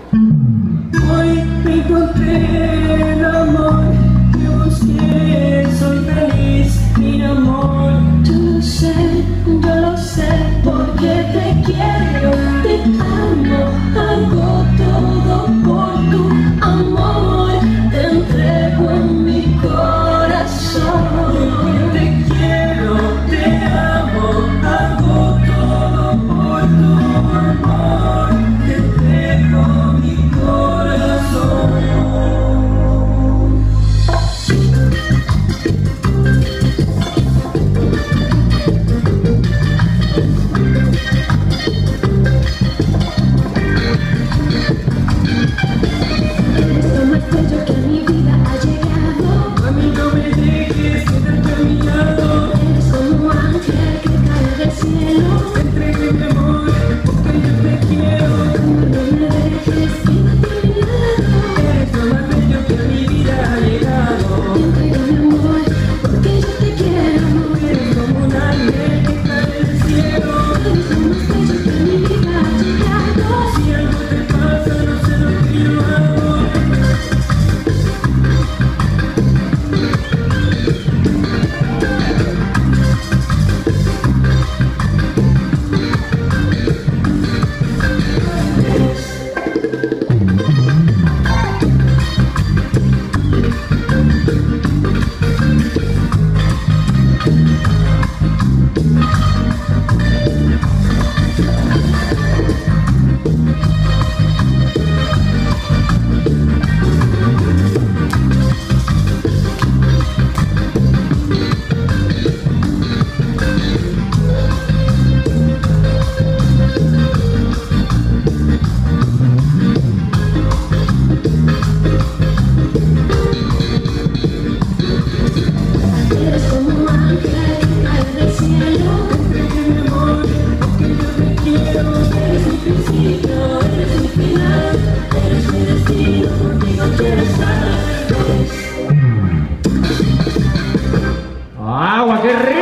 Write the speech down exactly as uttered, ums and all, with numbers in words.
Hoy encontré el amor que busqué, soy feliz, mi amor. Yo lo sé, yo lo sé, porque te quiero, te amo, hago todo por tu amor, te entrego mi corazón. Te quiero, te amo, hago todo por tu amor, te entrego mi corazón. ¡Agua, qué rico!